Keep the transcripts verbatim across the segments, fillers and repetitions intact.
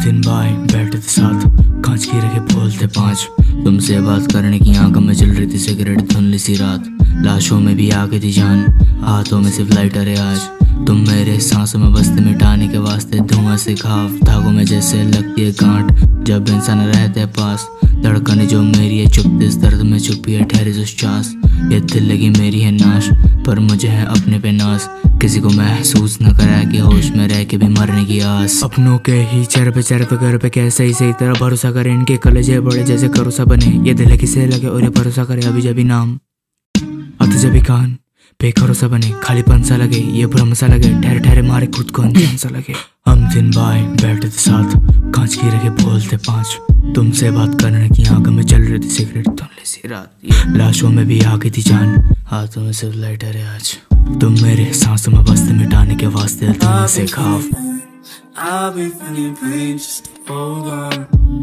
दिन बाय बैठे थे साथ, कांच की रखे बोलते पाँच। तुमसे बात करने की आंखों में चल रही थी सिगरेट धुंधली सी रात। लाशों में भी आ गई थी जान, हाथों में सिर्फ लाइटर है आज। तुम मेरे सांसों में बस्ते मिटाने के वास्ते धुआं से घाव, धागों में जैसे लगती है गांठ जब इंसान रहते है पास। धड़कने जो मेरी है चुप इस दर्द में छुपी है ठहरी उस ये दिल लगी मेरी है नाश, पर मुझे है अपने पे नाज। किसी को महसूस न करा कि होश में रह के भी मरने की आस। अपनों के ही चेहरे पे चेहरे पे घर पे कैसे ही सही तरह भरोसा करे, इनके कलेजे बड़े जैसे करोसा बने। ये दिल किसे लगे और ये भरोसा करे अभी जब नाम आते जब कान बेभरोसा बने। खाली पन सा लगे ये भ्रम सा लगे, ठहरे ठहरे मारे खुद को अनजान सा लगे। हम दिन बाय बैठे थे साथ, कांच की रखे बोलते पाँच। तुमसे बात करने की आंखों में चल रही थी सिगरेट धुंधली सी रात। लाशों में भी आ गई थी जान, हाथों में सिर्फ लाइटर है आज। तुम मेरे सांसों में बस्ते मिटाने के वास्ते धुआं से खाओ। I've been feeling pain, just hold on.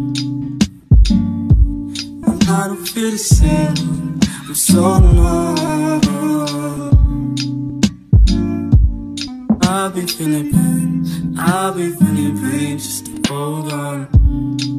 I don't feel the same for so long. I've been feeling pain, I've been feeling pain, just hold on.